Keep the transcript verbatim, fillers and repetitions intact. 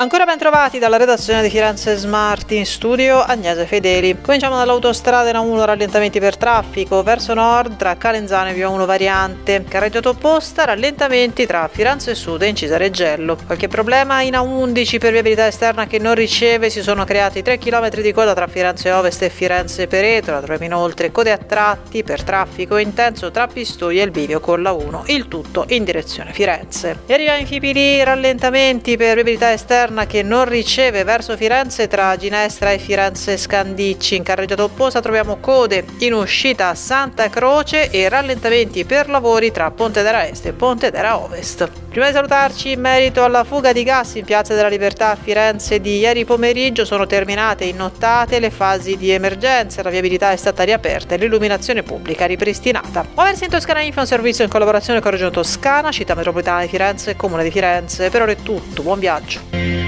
Ancora ben trovati dalla redazione di Firenze Smart, in studio Agnese Fedeli. Cominciamo dall'autostrada N uno, rallentamenti per traffico verso nord tra Calenzano e Via uno variante. Carreggiata opposta, rallentamenti tra Firenze Sud e Incisa Reggello. Qualche problema in A undici per viabilità esterna che non riceve, si sono creati tre chilometri di coda tra Firenze Ovest e Firenze Peretola, troviamo inoltre code a tratti per traffico intenso tra Pistoia e il bivio con la uno, il tutto in direzione Firenze. E arriva in Fipili, rallentamenti per viabilità esterna che non riceve verso Firenze tra Ginestra e Firenze Scandicci. In carreggiata opposta troviamo code in uscita a Santa Croce e rallentamenti per lavori tra Pontedera Est e Pontedera Ovest. Prima di salutarci, in merito alla fuga di gas in Piazza della Libertà a Firenze di ieri pomeriggio, sono terminate in nottate le fasi di emergenza, la viabilità è stata riaperta e l'illuminazione pubblica ripristinata. Muoversi in Toscana Info è un servizio in collaborazione con Regione Toscana, Città Metropolitana di Firenze e Comune di Firenze. Per ora è tutto, buon viaggio.